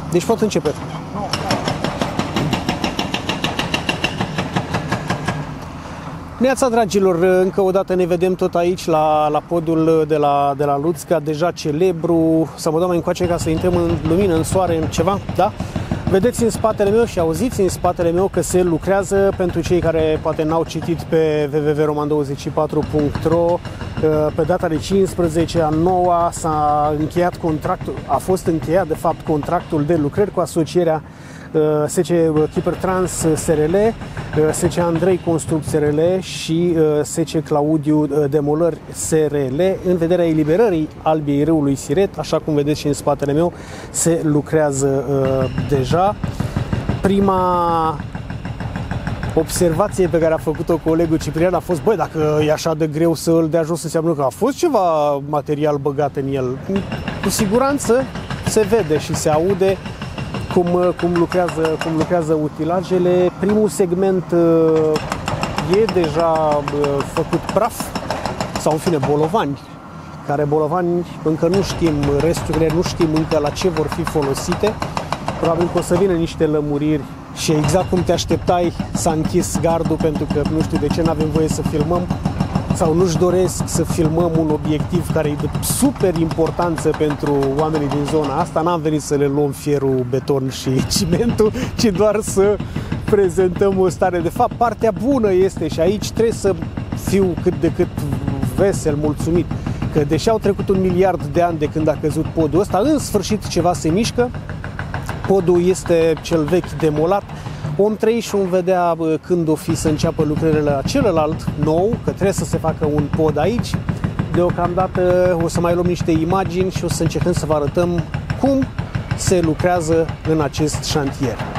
Deci pot începe. Neața, dragilor, încă o dată ne vedem tot aici la podul de la Luțca, deja celebru. Să mă dau mai încoace ca să intrăm în lumină, în soare, în ceva, da? Vedeți în spatele meu și auziți în spatele meu că se lucrează, pentru cei care poate n-au citit pe www.roman24.ro, pe data de 15/9 s-a încheiat contractul, a fost încheiat de fapt contractul de lucrări cu asocierea SC Chipertrans SRL, SC Andrei Construct SRL și SC Claudiu Demolări SRL în vederea eliberării Albiei Râului Siret. Așa cum vedeți și în spatele meu, se lucrează deja. Prima observație pe care a făcut-o colegul Ciprian a fost: băi, dacă e așa de greu să îl dea jos, înseamnă că a fost ceva material băgat în el. Cu siguranță se vede și se aude cum lucrează utilajele. Primul segment e deja făcut praf, sau în fine bolovani, care bolovani încă nu știm, resturile nu știm încă la ce vor fi folosite. Probabil că o să vină niște lămuriri și exact cum te așteptai, s-a închis gardul pentru că nu știu de ce nu avem voie să filmăm sau nu-și doresc să filmăm un obiectiv care e de super importanță pentru oamenii din zona asta. N-am venit să le luăm fierul, beton și cimentul, ci doar să prezentăm o stare. De fapt, partea bună este, și aici trebuie să fiu cât de cât vesel, mulțumit, că deși au trecut 1 miliard de ani de când a căzut podul ăsta, în sfârșit ceva se mișcă. Podul este cel vechi demolat. Om trăi și om vedea când o fi să înceapă lucrările la celălalt nou, că trebuie să se facă un pod aici. Deocamdată o să mai luăm niște imagini și o să încercăm să vă arătăm cum se lucrează în acest șantier.